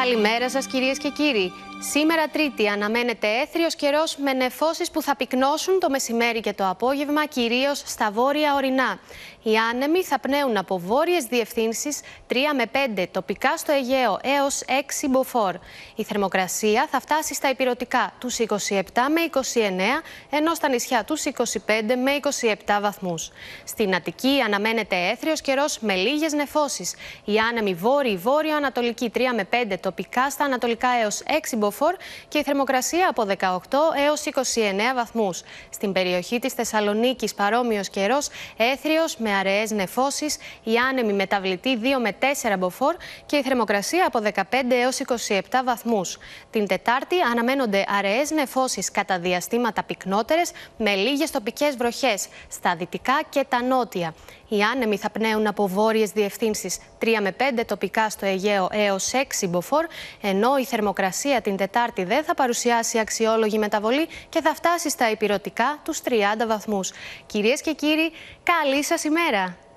Καλημέρα σας κυρίες και κύριοι. Σήμερα Τρίτη αναμένεται έθριος καιρός με νεφώσεις που θα πυκνώσουν το μεσημέρι και το απόγευμα, κυρίως στα βόρεια ορεινά. Οι άνεμοι θα πνέουν από βόρειες διευθύνσεις 3 με 5, τοπικά στο Αιγαίο έως 6 μποφόρ. Η θερμοκρασία θα φτάσει στα ηπειρωτικά τους 27 με 29, ενώ στα νησιά τους 25 με 27 βαθμούς. Στην Αττική αναμένεται έθριος καιρός με λίγες νεφώσεις. Οι άνεμοι βόρειο-ανατολική 3 με 5, τοπικά στα ανατολικά έως 6 μποφόρ και η θερμοκρασία από 18 έως 29 βαθμούς. Στην περιοχή της Θεσσαλονίκης παρόμοιος καιρός, έθριος με αραιές νεφώσεις, οι άνεμοι μεταβλητοί 2 με 4 μποφόρ και η θερμοκρασία από 15 έως 27 βαθμούς. Την Τετάρτη αναμένονται αραιές νεφώσεις κατά διαστήματα πυκνότερες με λίγες τοπικές βροχές στα δυτικά και τα νότια. Οι άνεμοι θα πνέουν από βόρειες διευθύνσεις 3 με 5, τοπικά στο Αιγαίο έως 6 μποφόρ, ενώ η θερμοκρασία την Τετάρτη δεν θα παρουσιάσει αξιόλογη μεταβολή και θα φτάσει στα ηπειρωτικά τους 30 βαθμούς. Κυρίες και κύριοι, καλή σας ημέρα!